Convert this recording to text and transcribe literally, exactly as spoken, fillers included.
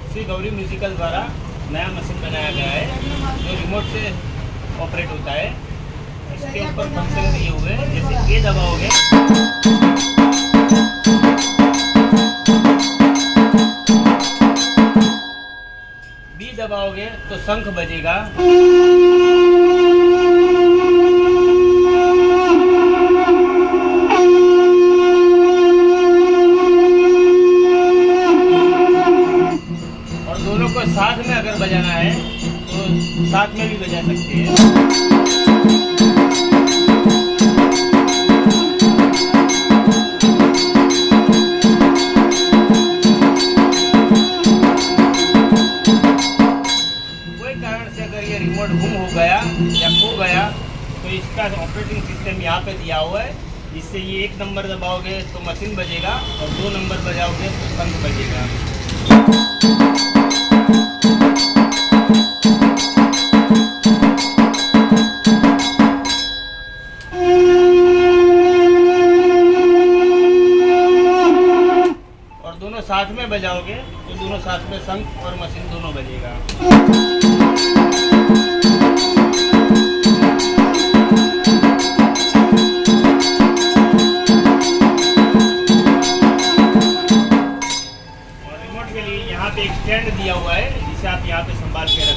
Shri Gauri musical द्वारा नया machine बनाया गया है जो रिमोट से ऑपरेट होता है। इसके ऊपर फंक्शन दिए हुए हैं, जैसे ये दबाओगे बी दबाओगे तो शंख बजेगा, और दोनों को साथ में अगर बजाना है तो साथ में भी बजा सकते हैं। कोई कारण से अगर ये रिमोट गुम हो गया या खो गया तो इसका ऑपरेटिंग सिस्टम यहाँ पे दिया हुआ है। इससे ये एक नंबर दबाओगे तो मशीन बजेगा और दो नंबर बजाओगे तो शंख बजेगा। और दोनों साथ में बजाओगे तो दोनों साथ में शंख और मशीन दोनों बजेगा। और रिमोट के लिए यहाँ पे एक स्टैंड दिया हुआ है जिसे आप यहाँ पे संभाल के